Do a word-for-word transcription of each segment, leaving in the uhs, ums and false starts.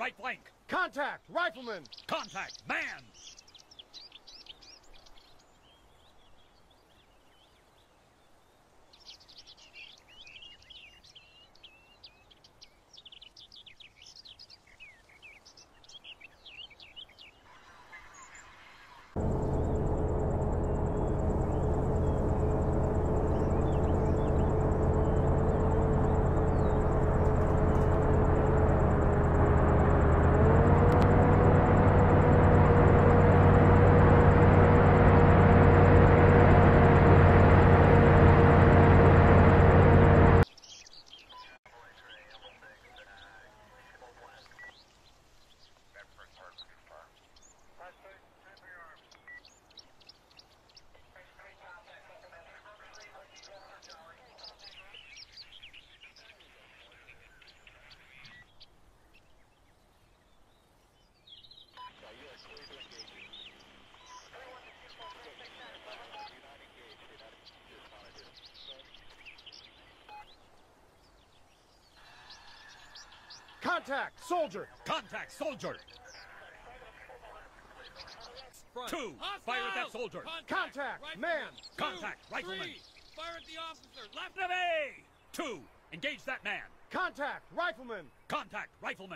right flank. Contact! Rifleman! Contact, man! Contact! Soldier! Contact, soldier! Front. Two, Hostile! fire at that soldier! Contact! Rifleman. Man! Two, Contact, rifleman. three, fire at the officer! Left! Levy! Two, engage that man! Contact! Rifleman! Contact, rifleman!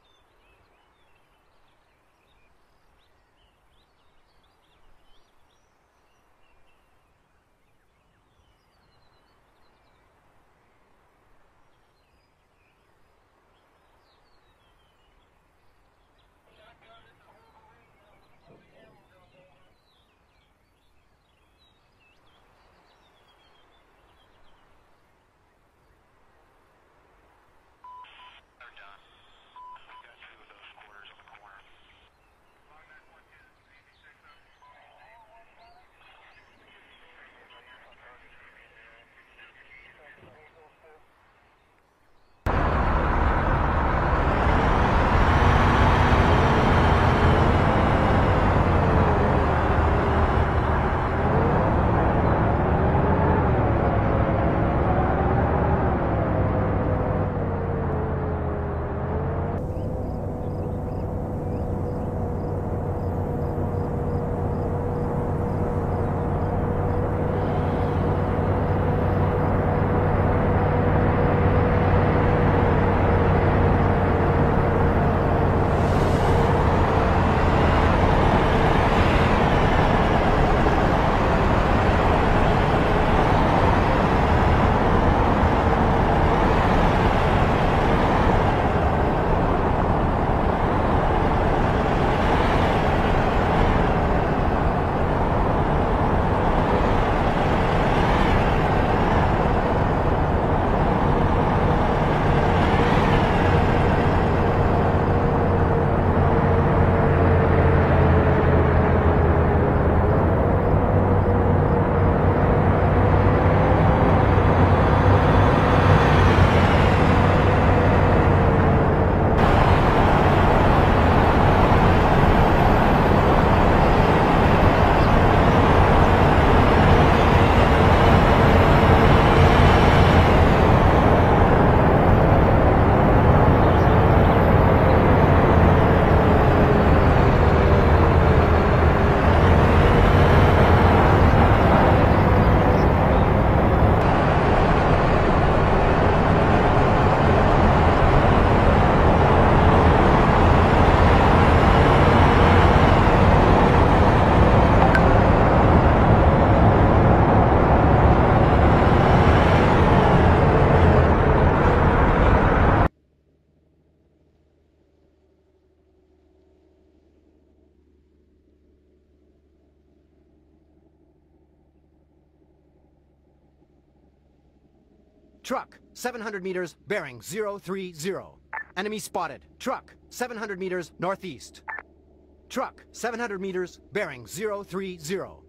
Truck, seven hundred meters, bearing zero three zero. Enemy spotted. Truck, seven hundred meters, northeast. Truck, seven hundred meters, bearing zero three zero.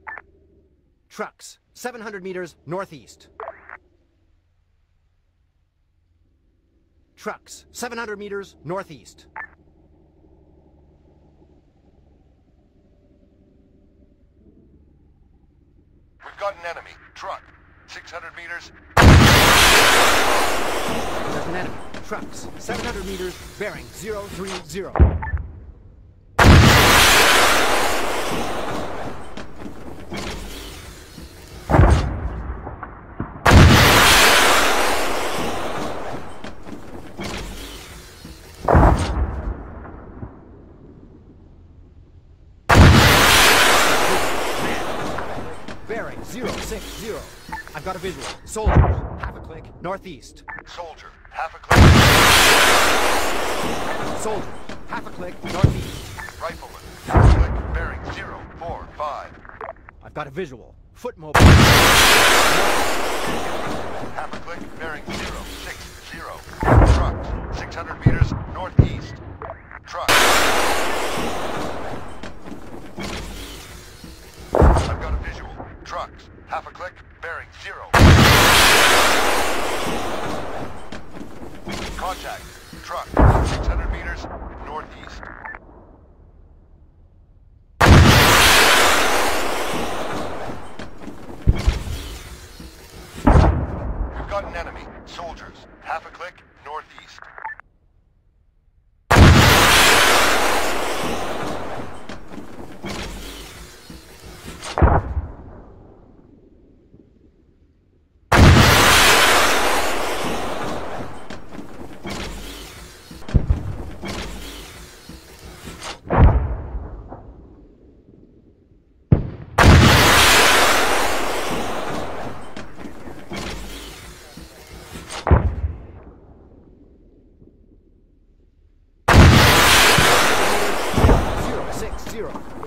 Trucks, seven hundred meters, northeast. Trucks, seven hundred meters, northeast. We've got an enemy. Truck. six hundred meters. There's an enemy. Trucks, seven hundred meters, bearing zero three zero. Bearing zero six zero. I've got a visual. Soldiers, half a click, northeast. Soldier, half a click. Soldiers, half a click, northeast. Rifleman, half a click, bearing zero four five. I've got a visual. Foot mobile. Half a click, bearing zero six zero. Truck, six hundred meters northeast. Truck. I've got a visual. Trucks, half a click, bearing zero. Contact. Truck, six hundred meters northeast. We've got an enemy. Soldiers, half a click northeast. Zero.